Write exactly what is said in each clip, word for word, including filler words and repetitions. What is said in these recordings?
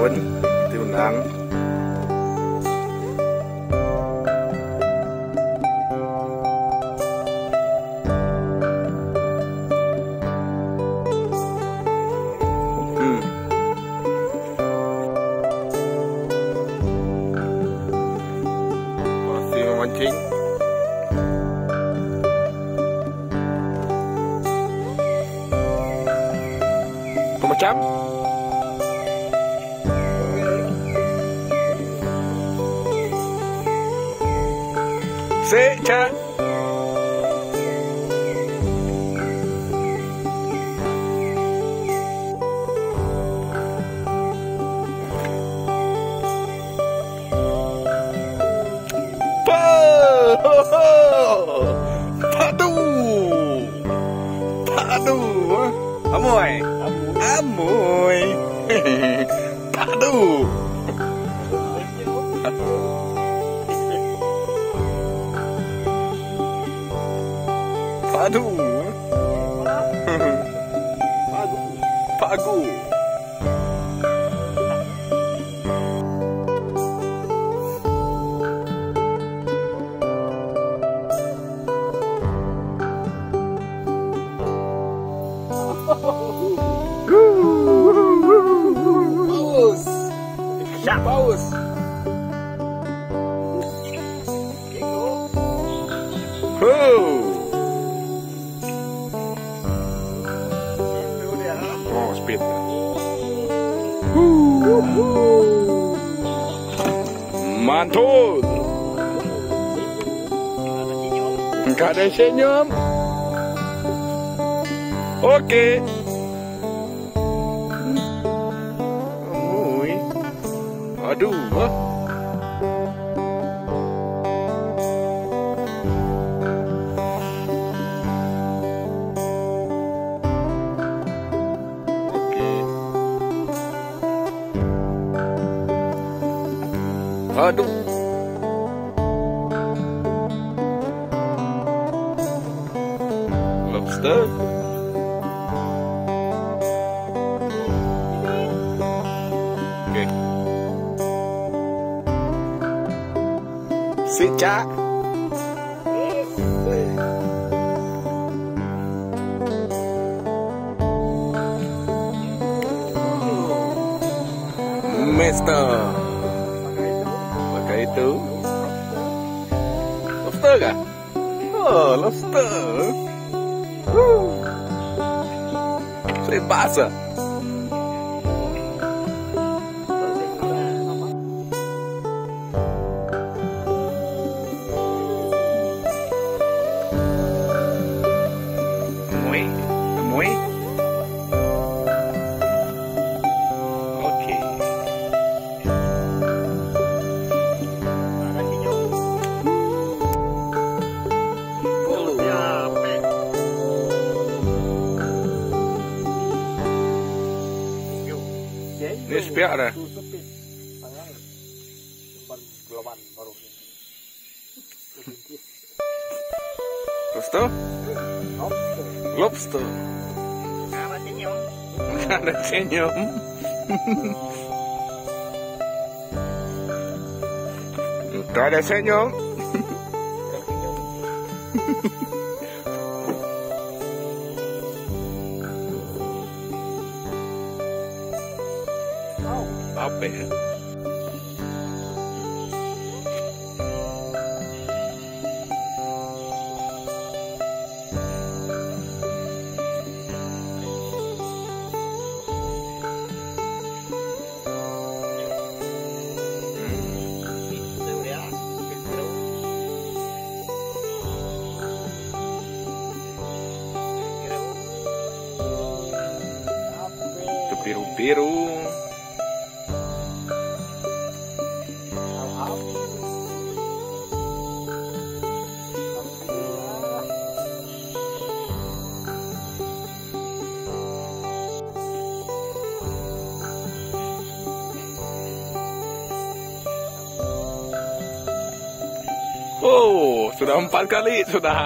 tahun diundang. Hmm. Masih memancing. Macam Seca Padu Padu Amoy Amoy Padu Padu Pagu Paus Ya paus Oh speed Mantul Nggak ada senyum Oke Amoy Aduh Aduh. Lobster. Oke. Sicak. Mister itu lobster kah? Oh, lobster. Uh. Saya basah. Amoy, amoy. Ini sepiak dah. Lobster? Lobster. Nggak ada senyum. Nggak ada senyum. Apa ya? Itu biru-biru. Oh, sudah empat kali sudah.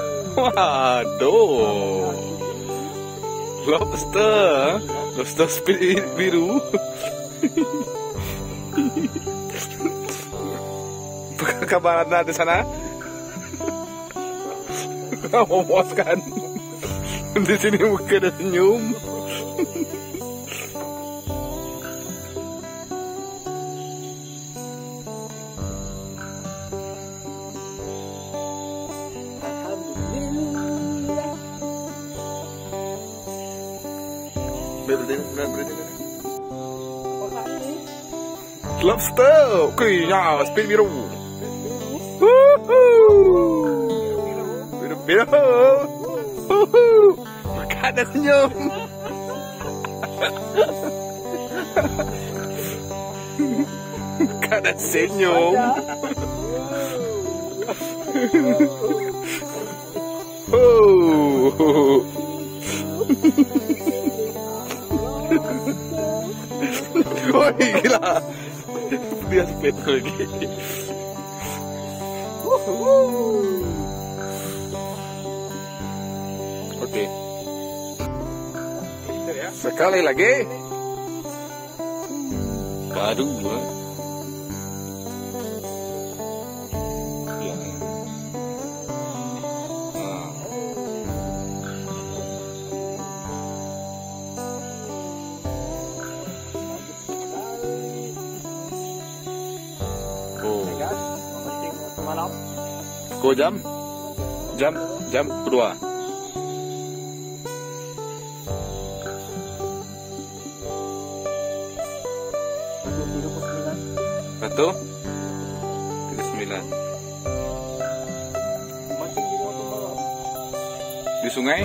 Waduh. Lobster. Lobster biru. Kabaran ada di sana? Kamu memuaskan. Di sini muka ada senyum. Lobster, kuenya speed biru. Biru biru. Makan dan senyum. Makan dan senyum. Oh. Oh gila. Dia speed lagi. Oke. Sekali lagi. Aduh. Ya. Nah. Malam. Kau jam? Jam? Jam kedua. Satu? Tiga sembilan. Di sungai?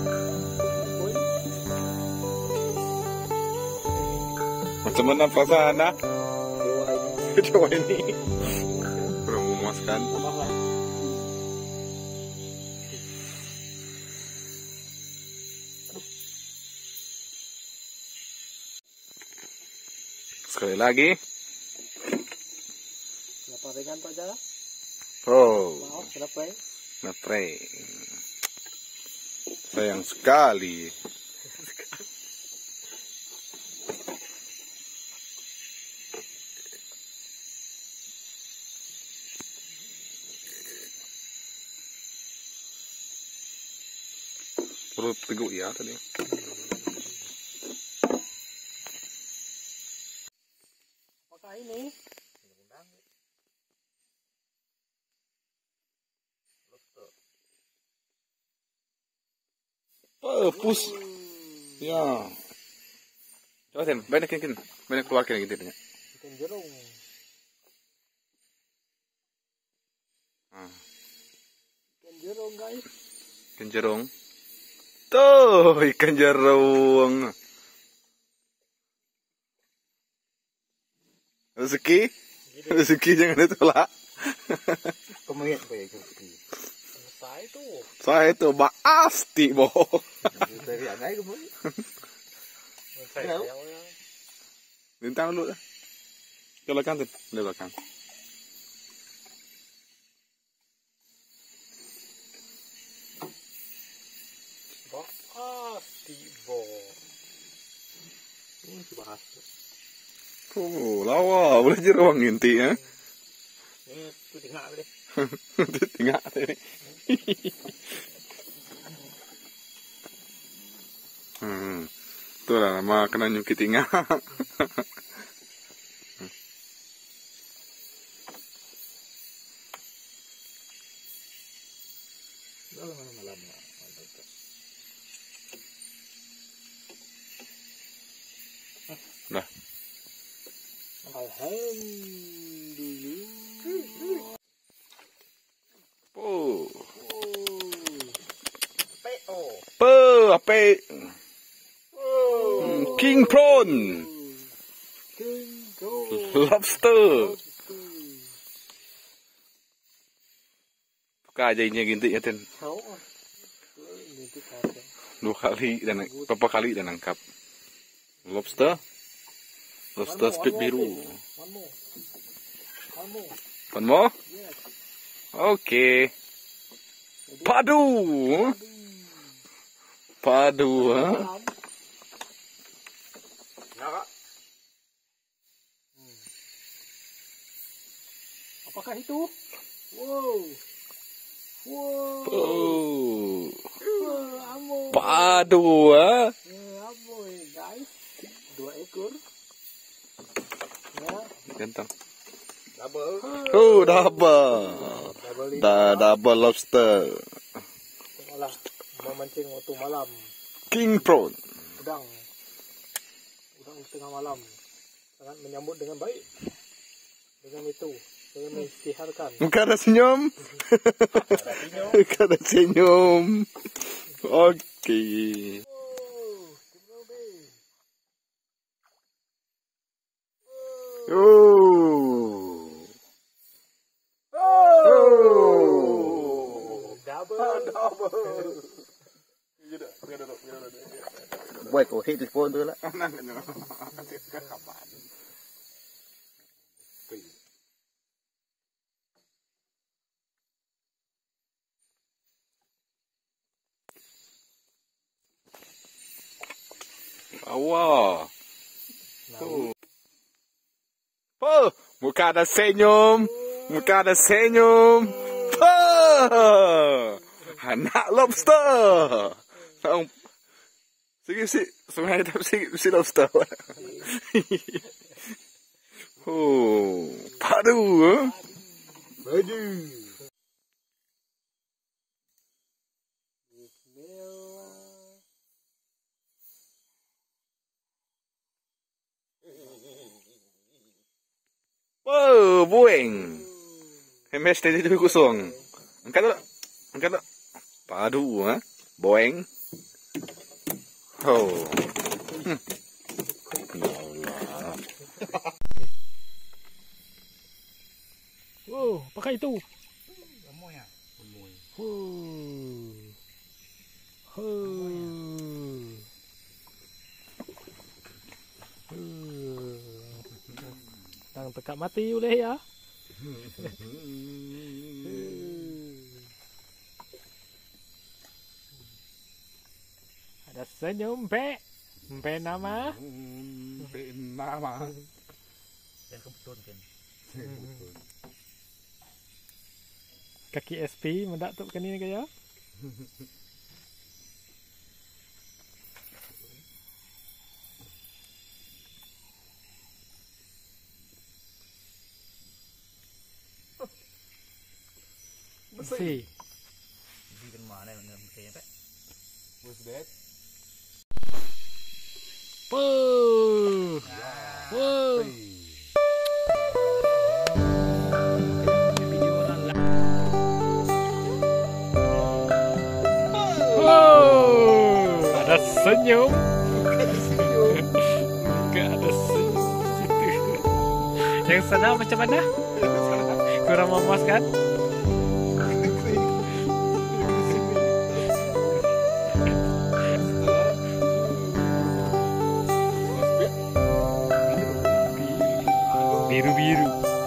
Macam mana perasaan anda? Coba ini. Kurang memuaskan. Sekali lagi. Kenapa dengan Pak Jala? Oh. Maaf, kenapa ya? Napre. Sayang sekali. Perut teguk ya tadi. Apakah ini? Oh, pus. Ya. Coba Sen, banyak kan, banyak keluarkan gitu tanya. Ikan jerung. Ah. Ikan jerung guys. Ikan jerung. Tuh, ikan jerung. Rezeki, rezeki jangan ditolak. Kemudian apa ya rezeki? Saya itu. Saya itu pasti bohong. Dari angai kemudian. Saya Lintang dulu lah. Ke belakang tuh, ke belakang. Pasti bo. Ini bahas. Oh, lawa, boleh jerung inti ya. Ini tu tengah boleh. Tengah tadi. Hmm, tu lah nama kena nyuki tengah. Malam-malam. Dah. Alhamdulillah. Oh. P O. Pe, apa? Hmm, king prawn. King go. Lobster. Buka aja ini ginti ya ten. Tahu ah. Ini tu kata. Dua kali dan berapa kali dan nangkap. Lobster. Lobster speed biru. One more. One more. One more? Yes. Okay. Padu. Padu, ha? Nak apakah itu? Wow. Wow. Oh. Uh, Amoy. Padu ah. Uh, Amoy guys. Dua ekor. Ya. Ganteng. Double. Oh, double. Double. Da double lobster. Malah memancing waktu malam. King prawn. Udang. Udang tengah malam. Sangat menyambut dengan baik. Dengan itu saya mengisytiharkan. Muka ada senyum. Muka ada senyum. Okey. Oh. Oh. Double. Double. Buat kau hit phone tu lah. Awak. Oh. Oh, muka ada senyum. Muka ada senyum. Oh. Anak lobster. Tahu. Sige si, sebenarnya tak si si lobster. Oh, padu. Eh? Padu. Oh, bueng. Hemes tadi tu kosong. Angkat tak? Angkat tak? Padu, ha? Bueng. Oh. Hmm. Ya Allah. Oh, apakah itu? Amoy ah. Amoy. Oh. Oh. Tang tekak mati boleh ya. Ada senyum pe. Pe nama. Pe nama. Yang kebetulan kan. Kaki S P mendak tu kan ini kaya. Si. Bikin mana yang kayaknya Pak? What's that? Puh. Puh. Oh, ada senyum. Enggak ada senyum situ. Yang sana macam mana? Kurang memuaskan? Biru-biru.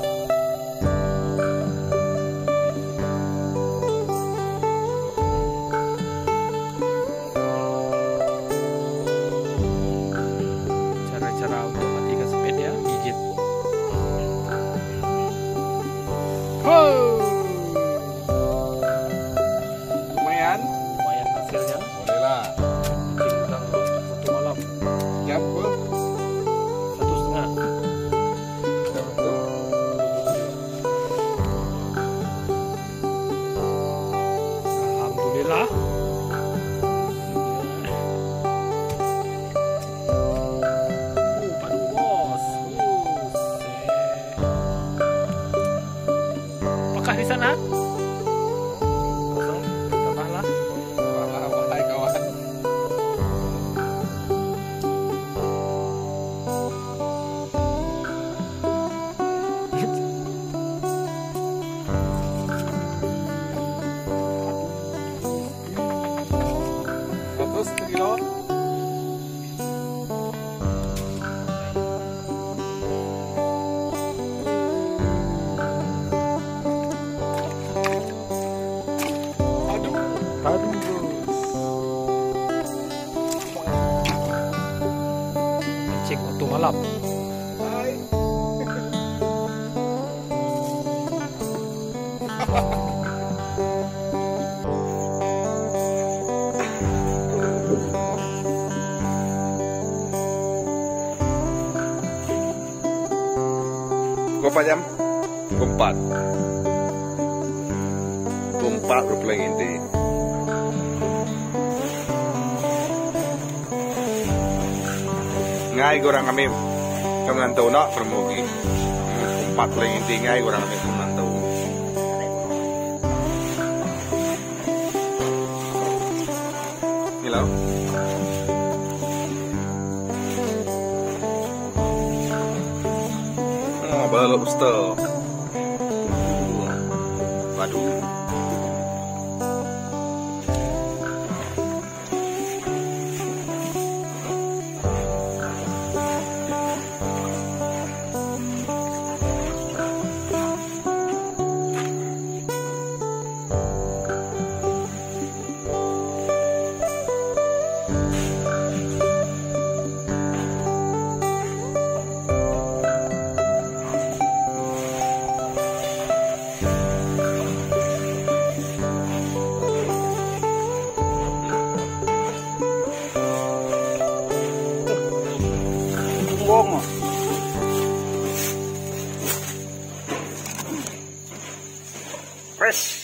Cara-cara untuk matikan sepeda, gigit. Oh. Lumayan. Lumayan hasilnya. Boleh lah. Mancing udang satu malam. Jam apa? Satu setengah. Alhamdulillah. Oh, padu bos. Apakah di sana? Kosong. Tambahlah. Wah, wahai kawan. Seratus kilo. Aduh. Padu bos. Mancing waktu malam. Hai. berapa jam? Empat. Empat berapa inti. Ngai kurang kami kemenantau nak permugi. Empat paling inti ngai kurang kami kemenantau. Hello. Oh, balap ustaz. Waduh. Bom. Fresh.